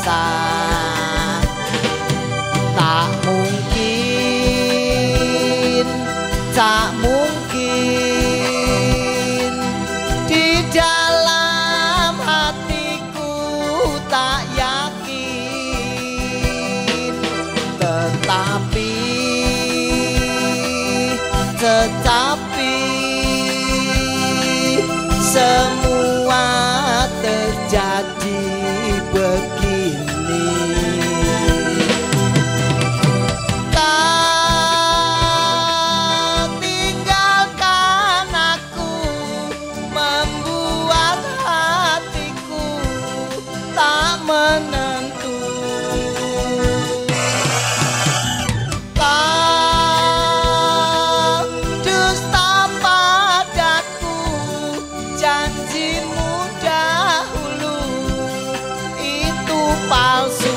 rasa. Tak mungkin, tak mungkin di dalam hatiku tak yakin, tetapi semua terjadi begini. Kau tinggalkan aku, membuat hatiku tak menentu. Kau dusta padaku, janjimu dahulu itu palsu.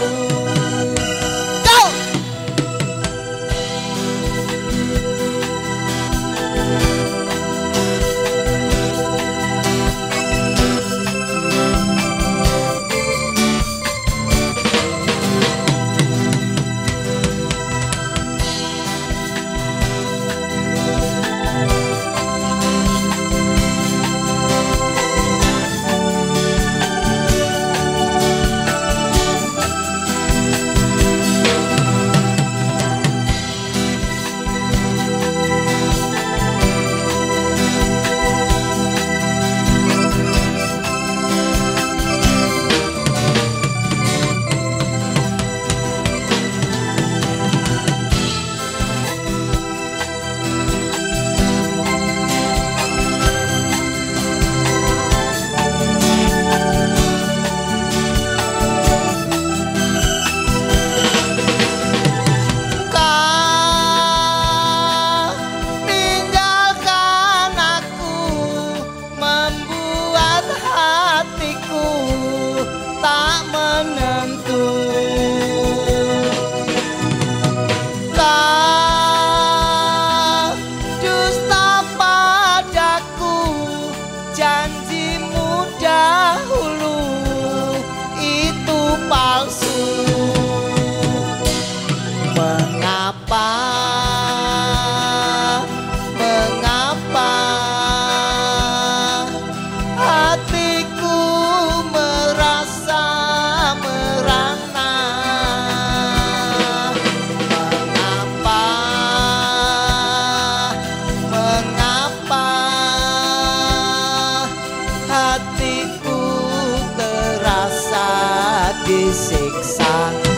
Tak menentu. Kau dusta padaku, janjimu dahulu itu palsu. Mengapa, mengapa hatiku merasa merana? Mengapa, mengapa hatiku terasa disiksa?